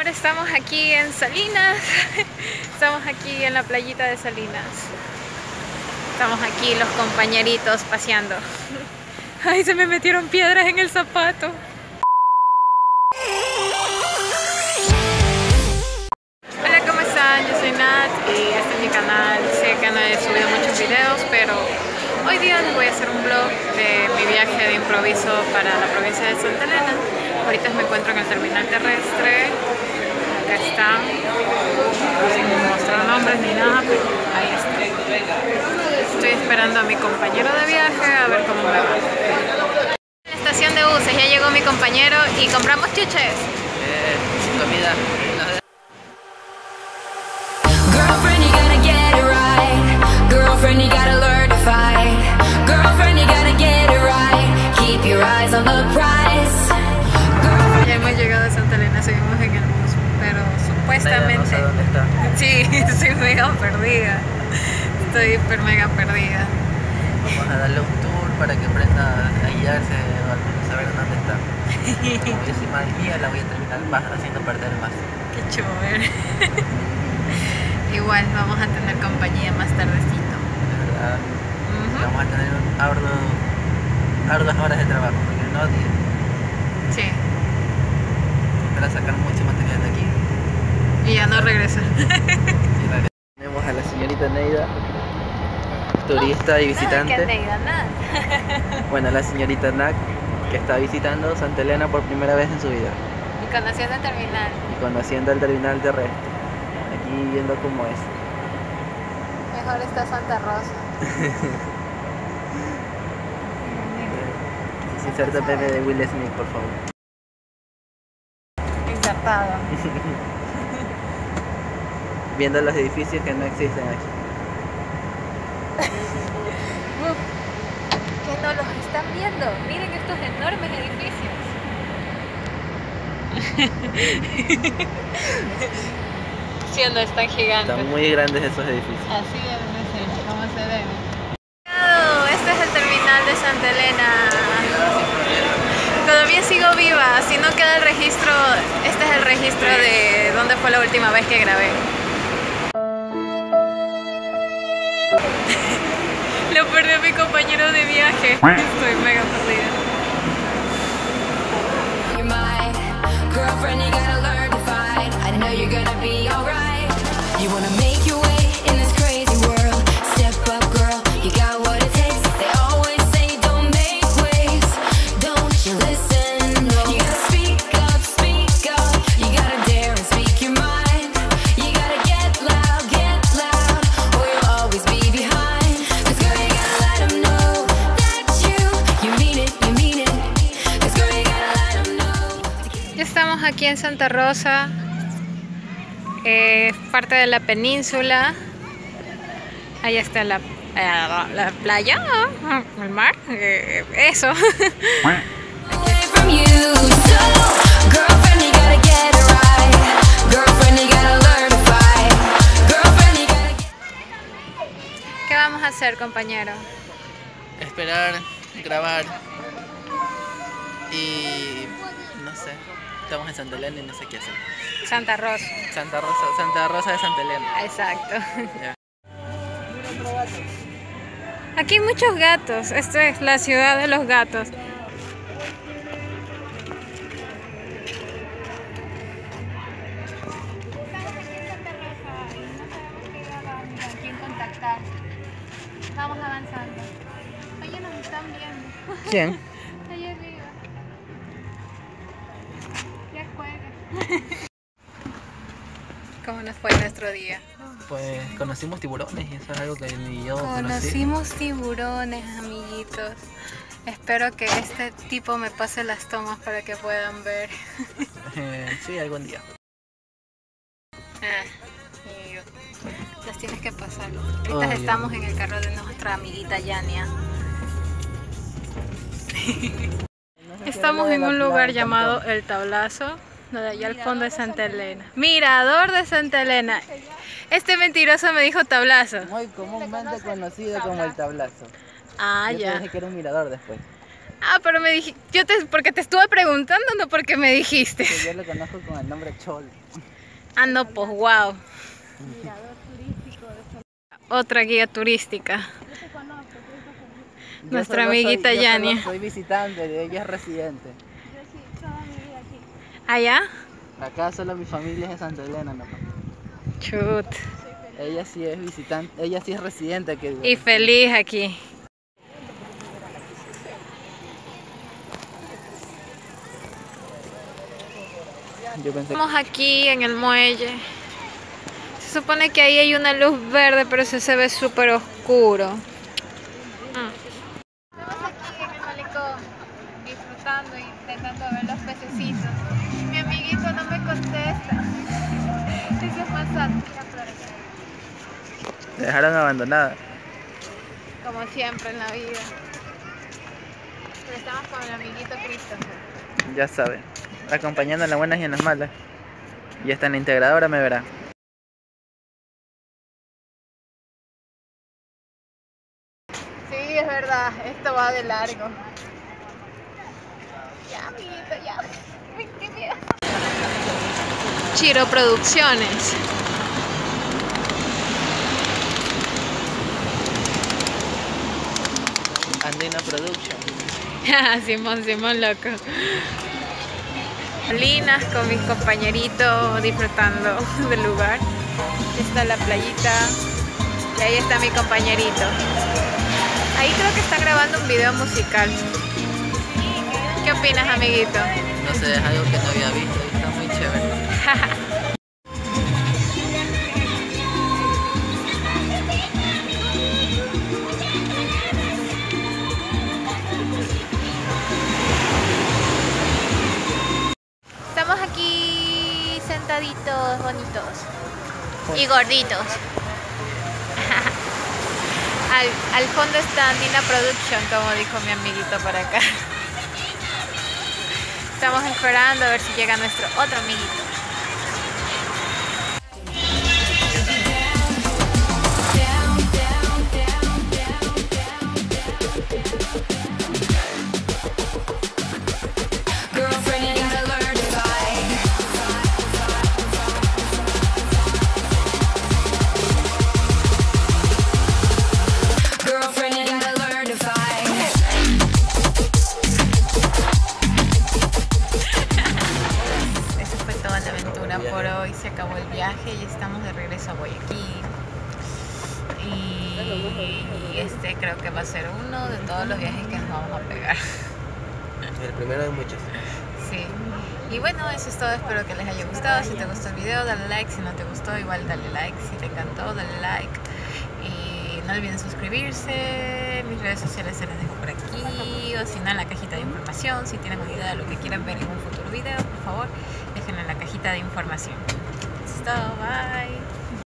Ahora estamos aquí en Salinas. Estamos aquí en la playita de Salinas. Estamos aquí los compañeritos paseando. Ay, se me metieron piedras en el zapato. Hola, ¿cómo están? Yo soy Nat y este es mi canal. Sé que no he subido muchos videos, pero hoy día les voy a hacer un vlog de mi viaje de improviso para la provincia de Santa Elena. Ahorita me encuentro en el terminal terrestre. Acá está, sin mostrar nombres ni nada, pero ahí está. Estoy esperando a mi compañero de viaje a ver cómo me va. En la estación de buses ya llegó mi compañero y compramos chuches. Comida. Girlfriend, you gotta get it right. Girlfriend, you gotta learn to fight. Girlfriend, you gotta get it right. Keep your eyes on the prize. Ya hemos llegado a Santa Elena, seguimos en el bus, pero supuestamente... No sé dónde está. Sí, estoy mega perdida. Estoy hiper mega perdida. Vamos a darle un tour para que aprenda a guiarse o al menos saber dónde está. Como yo soy mal guía, la voy a terminar haciendo perder más. Qué chévere. Igual vamos a tener compañía más tardecito. De verdad. Vamos a tener arduas horas de trabajo, porque no 10. Sí. Para sacar mucho material de aquí. Y ya no regresa. Tenemos a la señorita Neida, turista y visitante. Que Neida, nada. Bueno, la señorita Nak, que está visitando Santa Elena por primera vez en su vida. Y conociendo el terminal. Y conociendo el terminal terrestre. Aquí viendo cómo es. Mejor está Santa Rosa. Inserta meme de Will Smith, por favor. Insertado. Viendo los edificios que no existen aquí. Que no los están viendo. Miren estos enormes edificios. Sí, no es tan gigante. Están muy grandes esos edificios. Así debe ser, como se debe. Este es el terminal de Santa Elena. Todavía sigo viva, si no queda el registro, este es el registro de dónde fue la última vez que grabé. Lo perdí a mi compañero de viaje. Estoy mega perdida. Your mind. Girlfriend, you gotta learn to fight. I know you're gonna be alright. You wanna make your way in this crazy world. Step up, girl. You got what it takes. They always say don't make waves. Don't you listen? No. You gotta speak up, speak up. You gotta dare and speak your mind. You gotta get loud, or you'll always be behind. 'Cause girl, you gotta let them know that you mean it, you mean it. 'Cause girl, you gotta let them know. Ya estamos aquí en Santa Rosa, parte de la península. Allá está la playa, el mar, eso. Away from you, so girlfriend, you gotta get it right. Girlfriend, you gotta learn to fight. Girlfriend, you gotta get... ¿Qué vamos a hacer, compañero? Esperar, grabar y no sé. Estamos en Santa Elena y no sé qué hacer. Santa Rosa. Santa Rosa de Santa Elena. Exacto. Ya. Aquí hay muchos gatos. Esta es la ciudad de los gatos. Vamos avanzando. Oye, nos están viendo. ¿Quién? Allá arriba. Ya juegue. ¿Cómo nos fue nuestro día? Pues conocimos tiburones y eso es algo que ni yo conocí. Conocimos tiburones, amiguitos. Espero que este tipo me pase las tomas para que puedan ver. Sí, algún día. Y las tienes que pasar. Ahorita estamos en el carro de nuestra amiguita Yania. Estamos en un lugar llamado El Tablazo, donde allá al fondo es Santa Elena. Mirador de Santa Elena. Este mentiroso me dijo tablazo. Muy comúnmente conocido como el tablazo. Ah, Yo ya. pensé que era un mirador después. Ah, pero me dijiste, porque te estuve preguntando, no porque me dijiste. Que yo lo conozco con el nombre Chol. Ah, no, pues wow. Otra guía turística. Nuestra amiguita Yania. Soy visitante, ella es residente. ¿Allá? Acá solo mi familia es de Santa Elena, nomás. Chut. Ella sí es visitante, ella sí es residente aquí. Y feliz aquí. Yo pensé Estamos aquí en el muelle. Se supone que ahí hay una luz verde, pero se ve súper oscuro. Estamos aquí en el malecón, disfrutando y intentando ver los pececitos. Mi amiguito no me contesta. Ese es más alto. te dejaron abandonada. Como siempre en la vida. Pero estamos con el amiguito Christopher. Ya saben, acompañando en las buenas y en las malas. Y hasta en la integradora me verá. Sí, es verdad, esto va de largo. Ya, amiguito, ya. Ay, qué miedo. Chiro Producciones. Andina Production. Simón, loco. Linas con mis compañeritos disfrutando del lugar. Está la playita y ahí está mi compañerito. Ahí creo que está grabando un video musical. ¿Qué opinas, amiguito? No sé, es algo que no había visto y está muy chévere. Estamos aquí sentaditos, bonitos y gorditos. Al fondo está Andina Production, como dijo mi amiguito por acá. Estamos esperando a ver si llega nuestro otro amiguito. Girlfriend, you gotta learn to fight. Girlfriend, you gotta learn to fight. Esa fue toda la aventura por hoy. Se acabó el viaje y estamos de regreso a Guayaquil. Y este creo que va a ser uno de todos los viajes que nos vamos a pegar. El primero de muchos. Sí. Y bueno, eso es todo. Espero que les haya gustado. Si te gustó el video, dale like. Si no te gustó, igual dale like. Si te encantó, dale like. Y no olviden suscribirse. Mis redes sociales se las dejo por aquí. O si no, en la cajita de información. Si tienen una idea de lo que quieran ver en un futuro video, por favor, déjenlo en la cajita de información. Eso es todo. Bye.